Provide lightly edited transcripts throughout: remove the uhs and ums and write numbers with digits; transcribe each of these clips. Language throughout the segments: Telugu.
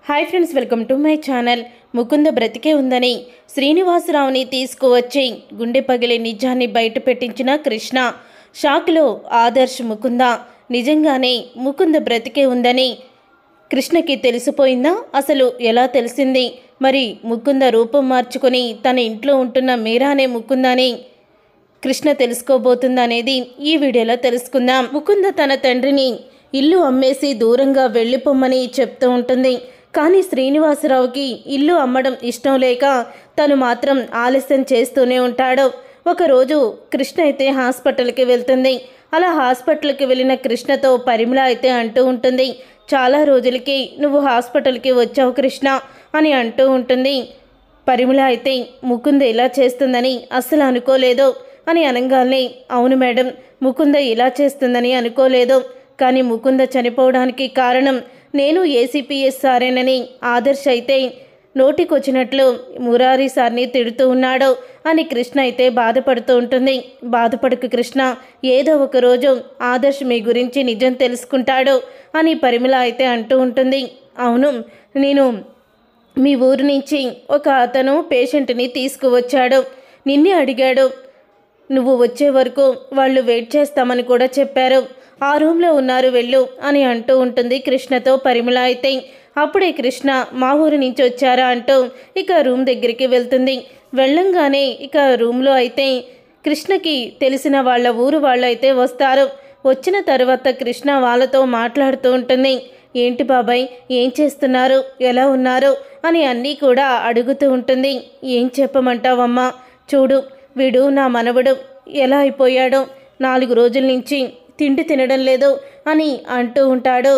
Hi friends, welcome to my channel. Mukunda బ్రతికే ఉందని శ్రీనివాసరావుని తీసుకువచ్చి గుండె పగిలే నిజాన్ని బయట పెట్టించిన కృష్ణ. షాక్లో ఆదర్శ్ ముకుంద. నిజంగానే ముకుంద బ్రతికే ఉందని కృష్ణకి తెలిసిపోయిందా? అసలు ఎలా తెలిసింది? మరి ముకుంద రూపం మార్చుకొని తన ఇంట్లో ఉంటున్న మీరానే ముకుందని కృష్ణ తెలుసుకోబోతుందనేది ఈ వీడియోలో తెలుసుకుందాం. ముకుంద తన తండ్రిని ఇల్లు అమ్మేసి దూరంగా వెళ్ళిపోమ్మని చెప్తూ ఉంటుంది. కానీ శ్రీనివాసరావుకి ఇల్లు అమ్మడం ఇష్టం లేక తను మాత్రం ఆలస్యం చేస్తూనే ఉంటాడు. ఒకరోజు కృష్ణ అయితే హాస్పిటల్కి వెళ్తుంది. అలా హాస్పిటల్కి వెళ్ళిన కృష్ణతో పరిమళ అయితే అంటూ ఉంటుంది, చాలా రోజులకి నువ్వు హాస్పిటల్కి వచ్చావు కృష్ణ అని అంటూ ఉంటుంది. పరిమళ అయితే ముకుంద ఇలా చేస్తుందని అస్సలు అనుకోలేదు అని అనగానే, అవును మేడం, ముకుంద ఇలా చేస్తుందని అనుకోలేదు. కానీ ముకుంద చనిపోవడానికి కారణం నేను ఏసీపీఎస్ సారేనని ఆదర్శ్ అయితే నోటికొచ్చినట్లు మురారి సార్ని తిడుతూ ఉన్నాడు అని కృష్ణ అయితే బాధపడుతూ ఉంటుంది. బాధపడకు కృష్ణ, ఏదో ఒక రోజు ఆదర్శ్ మీ గురించి నిజం తెలుసుకుంటాడు అని పరిమళ అయితే అంటూ ఉంటుంది. అవును, నేను మీ ఊరు నుంచి ఒక అతను పేషెంట్ని తీసుకువచ్చాడు. నిన్నే అడిగాడు. నువ్వు వచ్చే వరకు వాళ్ళు వెయిట్ చేస్తామని కూడా చెప్పారు. ఆ రూమ్లో ఉన్నారు, వెళ్ళు అని అంటూ ఉంటుంది కృష్ణతో పరిమళ అయితే. అప్పుడే కృష్ణ మా ఊరు నుంచి వచ్చారా అంటూ ఇక రూమ్ దగ్గరికి వెళ్తుంది. వెళ్ళంగానే ఇక రూమ్లో అయితే కృష్ణకి తెలిసిన వాళ్ళ ఊరు వాళ్ళు అయితే వస్తారు. వచ్చిన తర్వాత కృష్ణ వాళ్ళతో మాట్లాడుతూ ఉంటుంది. ఏంటి బాబాయ్, ఏం చేస్తున్నారు, ఎలా ఉన్నారు అని అన్నీ కూడా అడుగుతూ ఉంటుంది. ఏం చెప్పమంటావమ్మా, చూడు వీడు నా మనవడు ఎలా అయిపోయాడో, 4 రోజుల నుంచి తిండి తినడం లేదు అని అంటూ ఉంటాడు.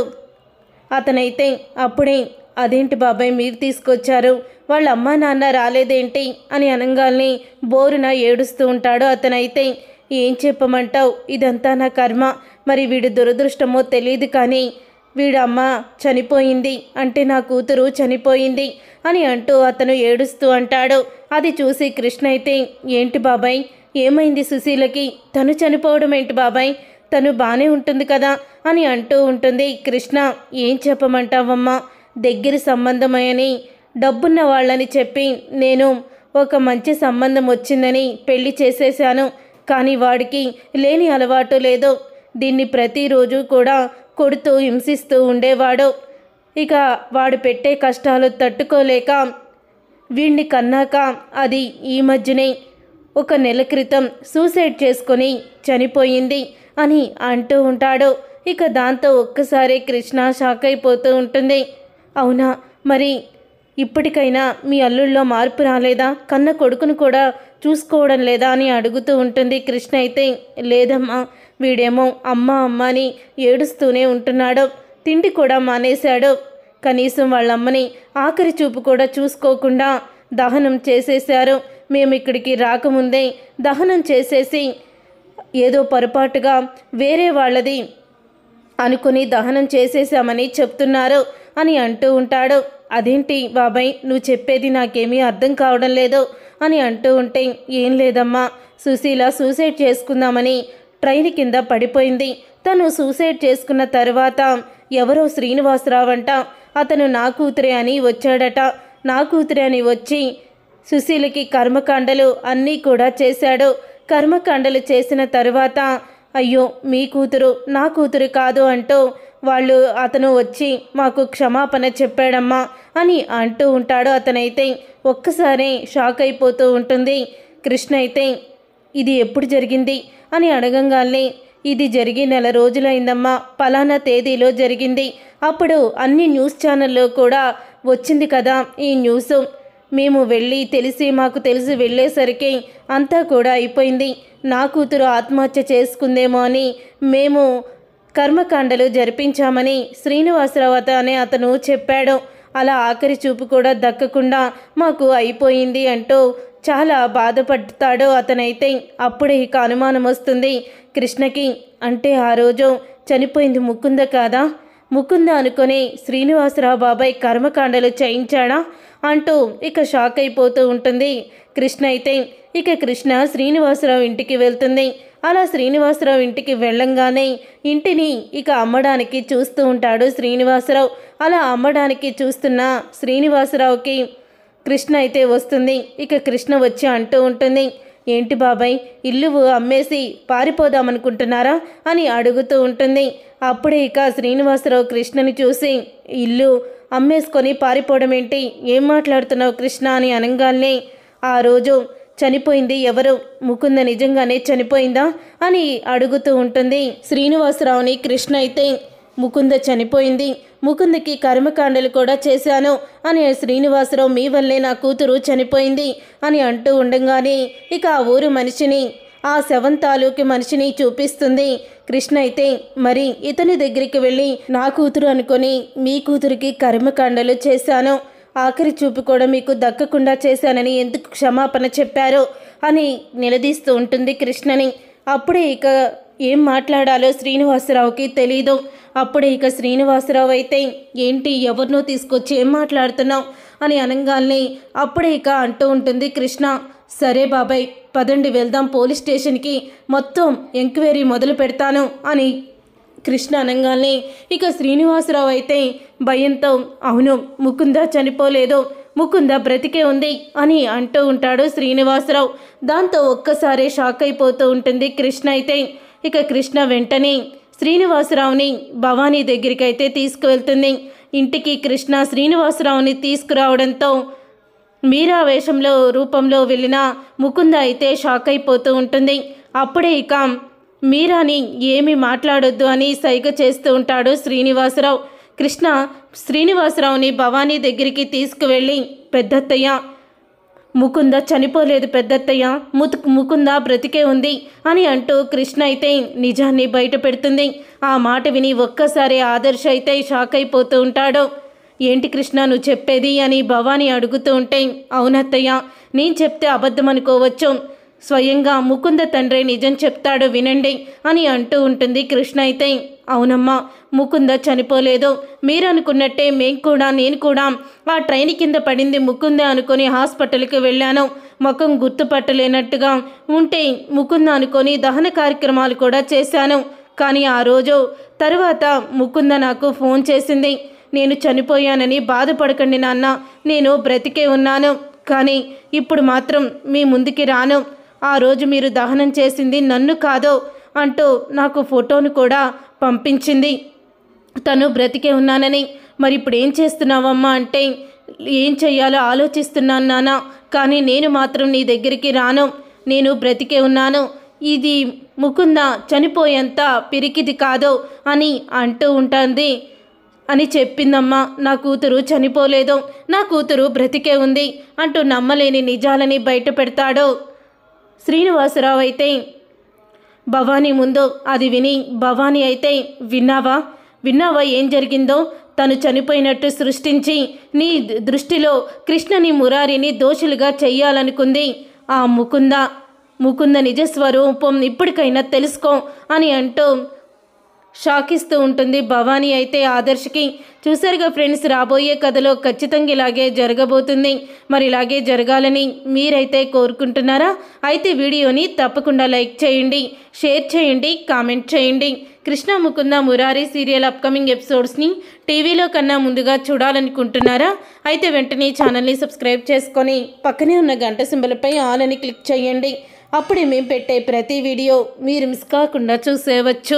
అతనైతే అప్పుడే, అదేంటి బాబాయ్ మీరు తీసుకొచ్చారు, వాళ్ళ అమ్మా నాన్న రాలేదేంటి అని అనగానే బోరున ఏడుస్తూ ఉంటాడు. అతనైతే ఏం చెప్పమంటావు, ఇదంతా నా కర్మ. మరి వీడి దురదృష్టమో తెలియదు, కానీ వీడమ్మ చనిపోయింది అంటే నా కూతురు చనిపోయింది అని అంటూ అతను ఏడుస్తూ అంటాడు. అది చూసి కృష్ణ అయితే, ఏంటి బాబాయ్, ఏమైంది సుశీలకి, తను చనిపోవడం ఏంటి బాబాయ్, తను బాగానే ఉంటుంది కదా అని అంటూ ఉంటుంది. కృష్ణ, ఏం చెప్పమంటావమ్మా, దగ్గర సంబంధమని డబ్బున్న వాళ్ళని చెప్పి నేను ఒక మంచి సంబంధం వచ్చిందని పెళ్లి చేసేశాను. కానీ వాడికి లేని అలవాటు లేదు. దీన్ని ప్రతిరోజు కూడా కొడుతూ హింసిస్తూ ఉండేవాడు. ఇక వాడు పెట్టే కష్టాలు తట్టుకోలేక వీడిని కన్నాక అది ఈ మధ్యనే 1 నెల క్రితం సూసైడ్ చేసుకొని చనిపోయింది అని అంటూ ఉంటాడు. ఇక దాంతో ఒక్కసారి కృష్ణ షాక్ అయిపోతూ ఉంటుంది. అవునా, మరి ఇప్పటికైనా మీ అల్లుళ్ళలో మార్పు రాలేదా, కన్న కొడుకును కూడా చూసుకోవడం లేదా అని అడుగుతూ ఉంటుంది. కృష్ణ అయితే, లేదమ్మా, వీడేమో అమ్మ అమ్మ అని ఏడుస్తూనే ఉంటున్నాడు. తిండి కూడా మానేశాడు. కనీసం వాళ్ళమ్మని ఆఖరి చూపు కూడా చూసుకోకుండా దహనం చేసేశారు. మేము ఇక్కడికి రాకముందే దహనం చేసేసి ఏదో పొరపాటుగా వేరే వాళ్ళది అనుకుని దహనం చేసేసామని చెప్తున్నారు అని అంటూ ఉంటాడు. అదేంటి బాబాయ్, నువ్వు చెప్పేది నాకేమీ అర్థం కావడం లేదు అని అంటూ ఉంటే, ఏం లేదమ్మా, సుశీల సూసైడ్ చేసుకుందామని ట్రైన్ కింద పడిపోయింది. తను సూసైడ్ చేసుకున్న తర్వాత ఎవరో శ్రీనివాసరావు అంట, అతను నా కూతురే అని వచ్చాడట. నా కూతురే అని వచ్చి సుశీలకి కర్మకాండలు అన్నీ కూడా చేశాడు. కర్మకాండలు చేసిన తర్వాత, అయ్యో మీ కూతురు నా కూతురు కాదు అంటూ అతను వచ్చి మాకు క్షమాపణ చెప్పాడమ్మా అని అంటూ ఉంటాడు. అతనైతే ఒక్కసారి షాక్ అయిపోతూ ఉంటుంది. కృష్ణ అయితే, ఇది ఎప్పుడు జరిగింది అని అడగంగానే, ఇది జరిగి 1 నెల రోజులైందమ్మా, పలానా తేదీలో జరిగింది. అప్పుడు అన్ని న్యూస్ ఛానల్లో కూడా వచ్చింది కదా ఈ న్యూస్. మేము మాకు తెలిసి వెళ్ళేసరికి అంతా కూడా అయిపోయింది. నా కూతురు ఆత్మహత్య చేసుకుందేమో అని మేము కర్మకాండలు జరిపించామని శ్రీనివాసరావు అనే అతను చెప్పాడు. అలా ఆఖరి చూపు కూడా దక్కకుండా మాకు అయిపోయింది అంటూ చాలా బాధపడతాడు అతనైతే. అప్పుడే ఇక అనుమానం వస్తుంది కృష్ణకి. అంటే ఆ రోజు చనిపోయింది ముకుంద కాదా, ముకుంద అనుకొని శ్రీనివాసరావు బాబాయ్ కర్మకాండలు చేయించాడా అంటూ ఇక షాక్ అయిపోతూ ఉంటుంది కృష్ణ అయితే. ఇక కృష్ణ శ్రీనివాసరావు ఇంటికి వెళ్తుంది. అలా శ్రీనివాసరావు ఇంటికి వెళ్ళంగానే ఇంటిని ఇక అమ్మడానికి చూస్తూ ఉంటాడు శ్రీనివాసరావు. అలా అమ్మడానికి చూస్తున్న శ్రీనివాసరావుకి కృష్ణ అయితే వస్తుంది. ఇక కృష్ణ వచ్చి అంటూ ఉంటుంది, ఏంటి బాబాయ్, ఇల్లు అమ్మేసి పారిపోదామనుకుంటున్నారా అని అడుగుతూ ఉంటుంది. అప్పుడే ఇక శ్రీనివాసరావు కృష్ణని చూసి, ఇల్లు అమ్మేసుకొని పారిపోవడం ఏంటి, ఏం మాట్లాడుతున్నావు కృష్ణ అని అనగానే, ఆ రోజు చనిపోయింది ఎవరు, ముకుంద నిజంగానే చనిపోయిందా అని అడుగుతూ ఉంటుంది. శ్రీనివాసరావుని కృష్ణ అయితే, ముకుంద చనిపోయింది, ముకుందకి కర్మకాండలు కూడా చేశాను అని శ్రీనివాసరావు మీ వల్లే నా కూతురు చనిపోయింది అని అంటూ ఉండగానే ఇక ఆ ఊరు మనిషిని, ఆ శవం తాలూకి మనిషిని చూపిస్తుంది. కృష్ణ అయితే, మరి ఇతని దగ్గరికి వెళ్ళి నా కూతురు అనుకొని మీ కూతురికి కర్మకాండలు చేశాను, ఆఖరి చూపు కూడా మీకు దక్కకుండా చేశానని ఎందుకు క్షమాపణ చెప్పారు అని నిలదీస్తూ ఉంటుంది కృష్ణని. అప్పుడే ఇక ఏం మాట్లాడాలో శ్రీనివాసరావుకి తెలీదు. అప్పుడే ఇక శ్రీనివాసరావు అయితే, ఏంటి ఎవరినో తీసుకొచ్చి ఏం మాట్లాడుతున్నావు అని అనగానే అప్పుడే ఇక అంటూ ఉంటుంది కృష్ణ, సరే బాబాయ్ పదండి వెళ్దాం పోలీస్ స్టేషన్కి, మొత్తం ఎంక్వైరీ మొదలు పెడతాను అని కృష్ణ అనగానే ఇక శ్రీనివాసరావు అయితే భయంతో, అవును ముకుంద చనిపోలేదు, ముకుంద బ్రతికే ఉంది అని అంటూ ఉంటాడు శ్రీనివాసరావు. దాంతో ఒక్కసారి షాక్ అయిపోతూ ఉంటుంది కృష్ణ అయితే. ఇక కృష్ణ వెంటనే శ్రీనివాసరావుని భవానీ దగ్గరికి అయితే తీసుకువెళ్తుంది. ఇంటికి కృష్ణ శ్రీనివాసరావుని తీసుకురావడంతో మీరా వేషంలో రూపంలో వెళ్ళిన ముకుంద అయితే షాక్ అయిపోతూ ఉంటుంది. అప్పుడే ఇక మీరాని ఏమీ మాట్లాడొద్దు అని సైగ చేస్తూ ఉంటాడు శ్రీనివాసరావు. కృష్ణ శ్రీనివాసరావుని భవానీ దగ్గరికి తీసుకువెళ్ళి, పెద్దత్తయ్య ముకుంద చనిపోలేదు పెద్దత్తయ్య, ముకుంద బ్రతికే ఉంది అని అంటూ కృష్ణ అయితే నిజాన్ని బయట పెడుతుంది. ఆ మాట విని ఒక్కసారి ఆదర్శ్ అయితే షాక్ అయిపోతూ ఉంటాడు. ఏంటి కృష్ణ నువ్వు చెప్పేది అని భవానీ అడుగుతూ ఉంటే, అవునత్తయ్య నేను చెప్తే అబద్ధం అనుకోవచ్చు, స్వయంగా ముకుంద తండ్రి నిజం చెప్తాడు వినండి అని అంటూ ఉంటుంది కృష్ణ అయితే. అవునమ్మా ముకుంద చనిపోలేదు, మీరు అనుకున్నట్టే నేను కూడా ఆ ట్రైన్ కింద పడింది ముకుంద అనుకొని హాస్పిటల్కి వెళ్ళాను, ముఖం గుర్తుపట్టలేనట్టుగా ఉంటే ముకుంద అనుకొని దహన కార్యక్రమాలు కూడా చేశాను. కానీ ఆ రోజు తర్వాత ముకుంద నాకు ఫోన్ చేసింది, నేను చనిపోయానని బాధపడకండి నాన్న, నేను బ్రతికే ఉన్నాను, కానీ ఇప్పుడు మాత్రం మీ ముందుకి రాను, ఆ రోజు మీరు దహనం చేసింది నన్ను కాదు అంటూ నాకు ఫోటోను కూడా పంపించింది, తను బ్రతికే ఉన్నానని. మరి ఇప్పుడు ఏం చేస్తున్నావమ్మా అంటే, ఏం చెయ్యాలో ఆలోచిస్తున్నాను నాన్న, కానీ నేను మాత్రం నీ దగ్గరికి రాను, నేను బ్రతికే ఉన్నాను, ఇది ముకుంద చనిపోయేంత పిరికిది కాదు అని అంటూ ఉంటుంది అని చెప్పిందమ్మా. నా కూతురు చనిపోలేదు, నా కూతురు బ్రతికే ఉంది అంటూ నమ్మలేని నిజాలని బయట పెడతాడు శ్రీనివాసరావు అయితే భవానీ ముందు. అది విని భవానీ అయితే, విన్నావా ఏం జరిగిందో, తను చనిపోయినట్టు సృష్టించి నీ దృష్టిలో కృష్ణని మురారిని దోషులుగా చెయ్యాలనుకుంది ఆ ముకుంద నిజస్వరూపం ఇప్పటికైనా తెలుసుకో అని అంటూ షాకిస్తూ ఉంటుంది భవానీ అయితే ఆదర్శ్కి. చూసారుగా ఫ్రెండ్స్, రాబోయే కథలో ఖచ్చితంగా ఇలాగే జరగబోతుంది. మరి ఇలాగే జరగాలని మీరైతే కోరుకుంటున్నారా? అయితే వీడియోని తప్పకుండా లైక్ చేయండి, షేర్ చేయండి, కామెంట్ చేయండి. కృష్ణ ముకుంద మురారి సీరియల్ అప్కమింగ్ ఎపిసోడ్స్ని టీవీలో కన్నా ముందుగా చూడాలనుకుంటున్నారా? అయితే వెంటనే ఛానల్ని సబ్స్క్రైబ్ చేసుకొని పక్కనే ఉన్న గంట సింబల్పై ఆల్ అని క్లిక్ చేయండి. అప్పుడే మేము పెట్టే ప్రతి వీడియో మీరు మిస్ కాకుండా చూసేవచ్చు.